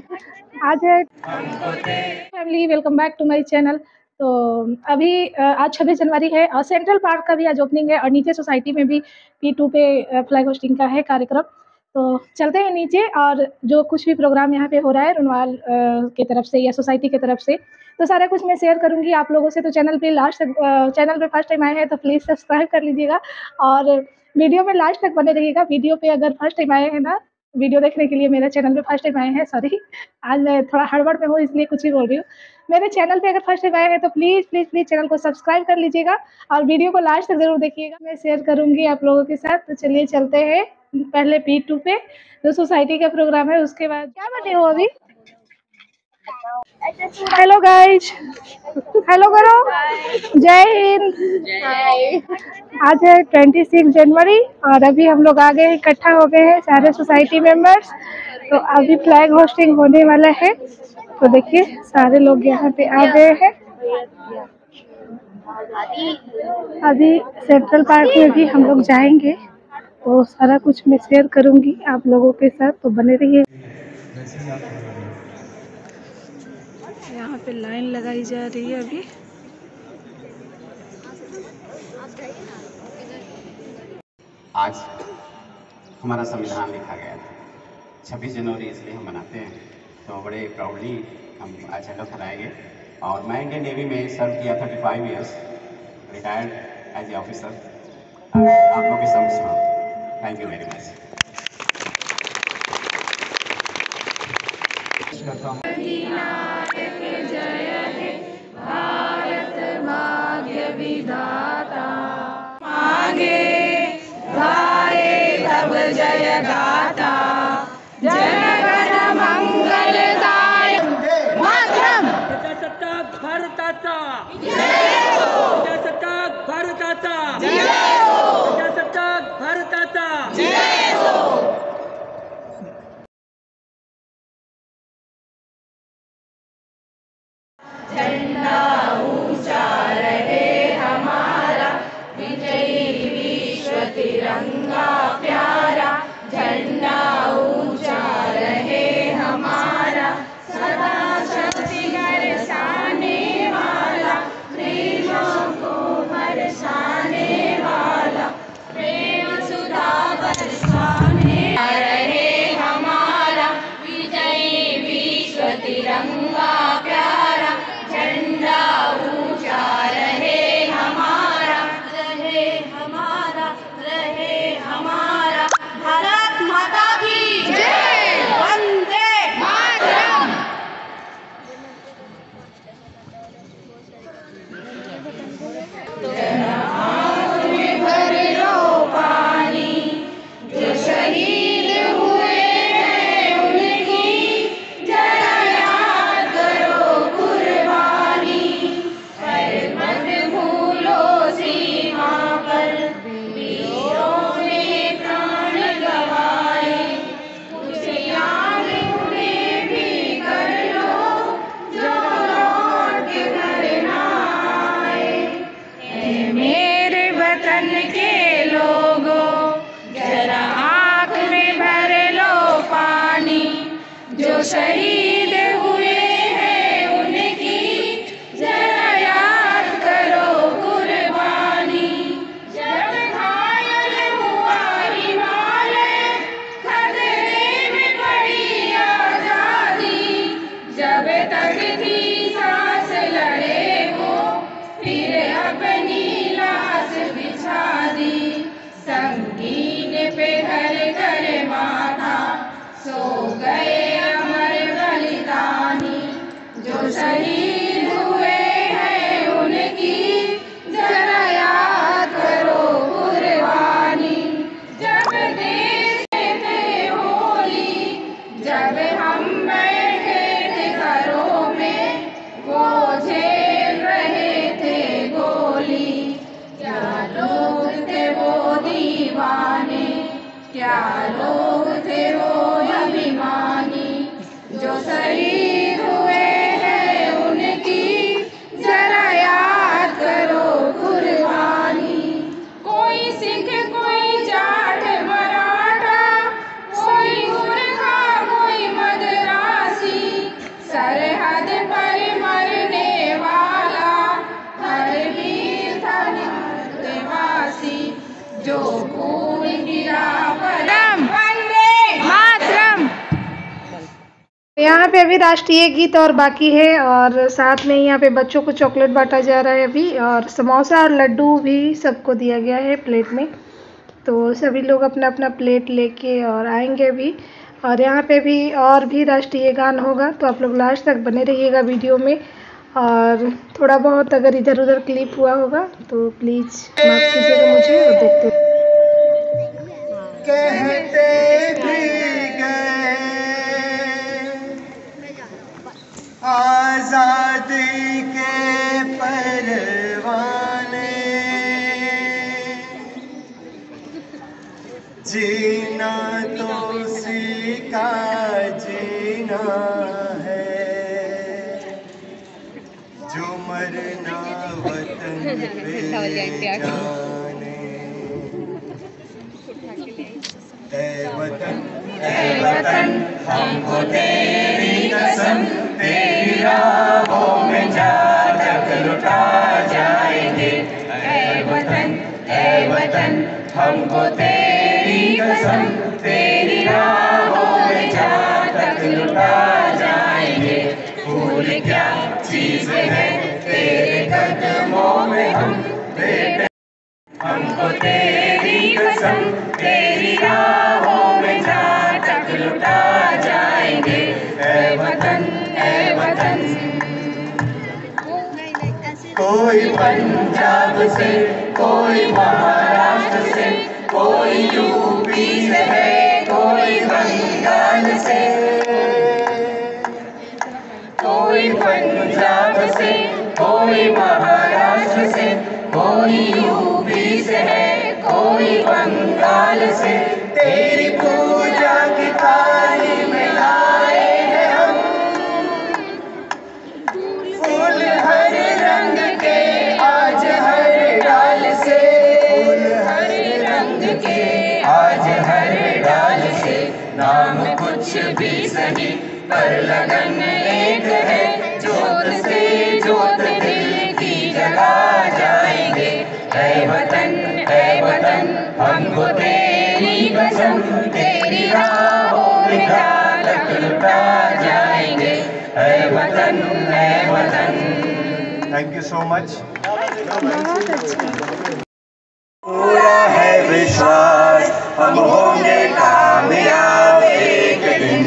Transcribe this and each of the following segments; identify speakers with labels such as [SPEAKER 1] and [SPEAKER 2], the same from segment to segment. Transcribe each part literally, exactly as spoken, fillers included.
[SPEAKER 1] आज है family, welcome back to my channel. तो अभी आज छब्बीस जनवरी है और सेंट्रल पार्क का भी आज ओपनिंग है और नीचे सोसाइटी में भी पी टू पे फ्लैग होस्टिंग का है कार्यक्रम। तो चलते हैं नीचे और जो कुछ भी प्रोग्राम यहाँ पे हो रहा है रुनवाल की तरफ से या सोसाइटी की तरफ से, तो सारा कुछ मैं शेयर करूँगी आप लोगों से। तो चैनल पे लास्ट तक, चैनल पे फर्स्ट टाइम आए हैं तो प्लीज़ सब्सक्राइब कर लीजिएगा और वीडियो में लास्ट तक बने रहिएगा। वीडियो पे अगर फर्स्ट टाइम आए हैं ना वीडियो देखने के लिए, मेरे चैनल पे फर्स्ट टाइम आए हैं, सॉरी आज मैं थोड़ा हड़बड़ में हूँ इसलिए कुछ भी बोल रही हूँ। मेरे चैनल पे अगर फर्स्ट टाइम आए हैं तो प्लीज़ प्लीज़ प्लीज़ चैनल को सब्सक्राइब कर लीजिएगा और वीडियो को लास्ट तक जरूर देखिएगा, मैं शेयर करूँगी आप लोगों के साथ। तो चलिए चलते हैं पहले पी टू पे जो सोसाइटी का प्रोग्राम है, उसके बाद क्या बने हो अभी। हेलो गाइज, हेलो करो, जय हिंद। आज है ट्वेंटी सिक्स जनवरी और अभी हम लोग आ गए, इकट्ठा हो गए हैं सारे सोसाइटी मेंबर्स। तो अभी फ्लैग होस्टिंग होने वाला है, तो देखिए सारे लोग यहाँ पे आ गए हैं। अभी सेंट्रल पार्क में भी हम लोग जाएंगे, तो सारा कुछ मैं शेयर करूँगी आप लोगों के साथ, तो बने रहिए। यहाँ पे लाइन लगाई जा रही है अभी।
[SPEAKER 2] आज हमारा संविधान लिखा गया था, छब्बीस जनवरी इसलिए हम मनाते हैं, तो बड़े प्राउडली हम आज झंडा फहराएंगे। और मैं इंडियन नेवी में सर्व किया thirty five years, retired as a officer. आप लोग के समक्ष में thank you very much.
[SPEAKER 1] Bharat भाग्य विधाता, मांगे गाए तब जय गाता, जन गण मंगलदाय मातरम।
[SPEAKER 3] प्रजासत्ताक भारताचा
[SPEAKER 1] जय हो,
[SPEAKER 3] प्रजासत्ताक भारताचा
[SPEAKER 1] जय हो,
[SPEAKER 3] प्रजासत्ताक भारताचा
[SPEAKER 1] जय हो। झंडा ऊंचा रहे हमारा, विजयी विश्व तिरंगा प्यारा। झंडा ऊंचा रहे हमारा, सदा शक्ति बरसाने वाला, प्रेमों को बरसाने वाला, प्रेम सुधा बरसाने रहे हमारा, विजयी विश्व तिरंगा प्यारा। झंडा ऊंचा रहे हमारा, रहे हमारा, रहे हमारा। भारत माता की जय, वंदे मातरम। आँख में भर लो पानी, जो शहीद हुए हैं उनकी जरा याद करो कुर्बानी। पर मत भूलो सीमा पर वीरों ने प्राण गवाए, कुछ याद उन्हें भी कर लो जो लौट के घर ना आए। ऐ मेरे वतन के लोगों, जरा आँख में भर लो पानी, जो शहीद हुए हैं उनकी जरा याद करो कुर्बानी। जब घायल हुआ हिमालय, खतरे में पड़ी आजादी, जब तक थी सांस लड़े वो, फिर अपनी लाश बिछा दी। संगीन पे घर कर माथा, सो गए अमर बलिदानी, जो शहीद हुए हैं उनकी जरा याद करो कुर्बानी। जब देश थे होली, जब हम बैठे थे घरों में, वो झेल रहे थे गोली। क्या लोग थे वो दीवाने, क्या लोग थे वो अभिमानी, जो शहीद हुए हैं उनकी जरा याद करो कुर्बानी। कोई सिख, कोई जाट मराठा, कोई गुरखा, कोई मद्रासी, जो फूल गिरा वंदे मातरम। यहाँ पे अभी राष्ट्रीय गीत और बाकी है और साथ में यहाँ पे बच्चों को चॉकलेट बांटा जा रहा है अभी, और समोसा और लड्डू भी सबको दिया गया है प्लेट में। तो सभी लोग अपना अपना प्लेट लेके और आएंगे अभी। और यहाँ पे भी और भी राष्ट्रीय गान होगा, तो आप लोग लास्ट तक बने रहिएगा वीडियो में। और थोड़ा बहुत अगर इधर उधर क्लिप हुआ होगा तो प्लीज़ माफ़ कीजिएगा मुझे। और देखते
[SPEAKER 4] कहते भी गए आजादी के परवाने, जीना तो सीखा जीना है, जो मरना वतन पे जाने। ऐ वतन ऐ वतन हमको तेरी कसम, तेरी राहों में जा तक लुटा जाएंगे। ऐ वतन ऐ वतन हमको तेरी कसम, तेरी राहों में जा तक लुटा जाएंगे। फूल क्या चीज है तेरे कदमों में हम बेटे, हमको तेरी कसम, तेरी राहों में जा तक लुटा जाएंगे। ऐ वतन ऐ वतन। कोई पंजाब से, कोई महाराष्ट्र से, कोई यूपी से है, कोई बंगाल से, कोई पंजाब से, कोई महाराष्ट्र से, कोई यूपी से है, कोई बंगाल से। तेरी पूजा की थाली में लाए हैं हम फूल हर रंग के, आज हर डाल से, फूल हर रंग के, आज हर डाल से। नाम कुछ भी सही पर लगन एक है, जोत से जोत दिल की जगा जाएंगे। ऐ वतन ऐ वतन हमको तेरी कसम, तेरी राहों में जा तक लुटा जाएंगे। ऐ वतन ऐ वतन। Thank you so much. पूरा है विश्वास हम होंगे कामयाब एक दिन,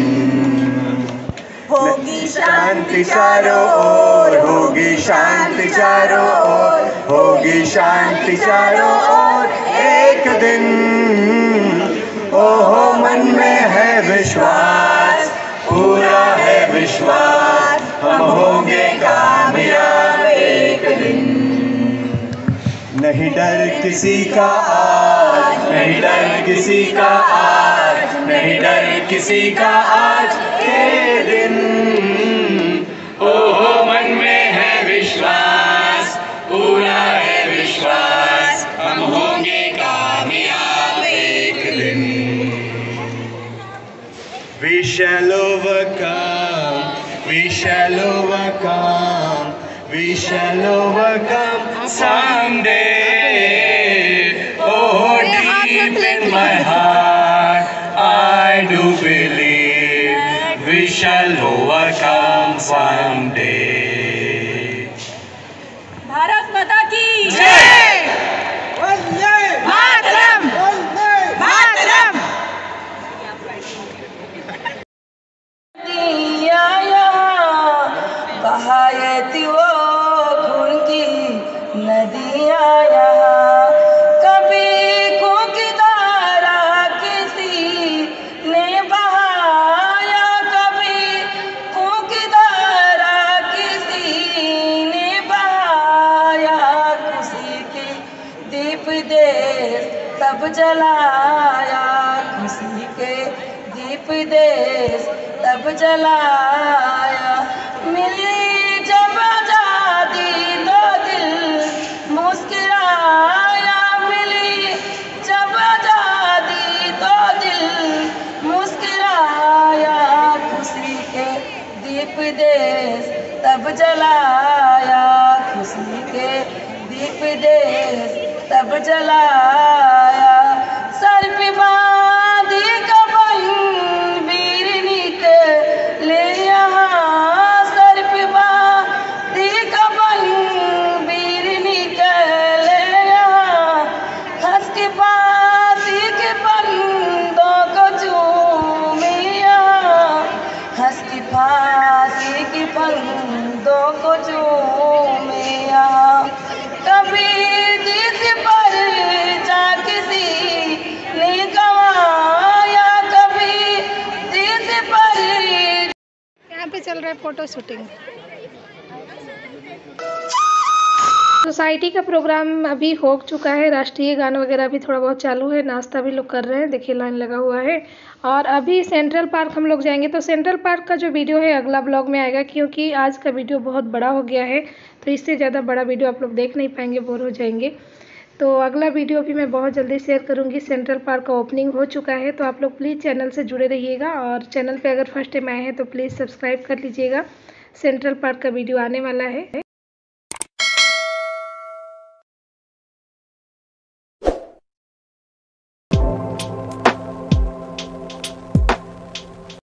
[SPEAKER 4] होगी शांति चारों ओर, होगी शांति चारों ओर, होगी शांति चारों ओर एक दिन। ओहो मन में है विश्वास, पूरा है विश्वास, हम होंगे कामयाब एक दिन। नहीं डर किसी का आज, नहीं डर किसी का आज, नहीं डर किसी का आज के दिन। ओहो मन में है विश्वास, पूरा है विश्वास, हम होंगे कामयाब एक दिन। We shall overcome, we shall overcome, we shall overcome someday. Oh, deep in my heart, I do believe we shall overcome someday.
[SPEAKER 3] Bharat माता की
[SPEAKER 1] जय। मातरम मातरम।
[SPEAKER 5] बहायती वो खून की नदियाँ यहाँ, कभी खून की धारा किसी ने बहाया, कभी खून की धारा किसी ने बहाया। खुशी के दीप देश तब जलाया, खुशी के दीप देश तब जलाया। मिली जब आजादी तो दिल मुस्कुराया, मिली जब आजादी तो दिल मुस्कुराया। खुशी के दीप देश तब जलाया, खुशी के दीप देश तब जलाया।
[SPEAKER 1] है फोटो शूटिंग। सोसाइटी का प्रोग्राम अभी हो चुका है, राष्ट्रीय गान वगैरह भी थोड़ा बहुत चालू है, नाश्ता भी लोग कर रहे हैं, देखिए लाइन लगा हुआ है। और अभी सेंट्रल पार्क हम लोग जाएंगे, तो सेंट्रल पार्क का जो वीडियो है अगला ब्लॉग में आएगा, क्योंकि आज का वीडियो बहुत बड़ा हो गया है, तो इससे ज़्यादा बड़ा वीडियो आप लोग देख नहीं पाएंगे, बोर हो जाएंगे। तो अगला वीडियो भी मैं बहुत जल्दी शेयर करूंगी। सेंट्रल पार्क का ओपनिंग हो चुका है, तो आप लोग प्लीज़ चैनल से जुड़े रहिएगा, और चैनल पे अगर फर्स्ट टाइम आए हैं तो प्लीज़ सब्सक्राइब कर लीजिएगा। सेंट्रल पार्क का वीडियो आने वाला है।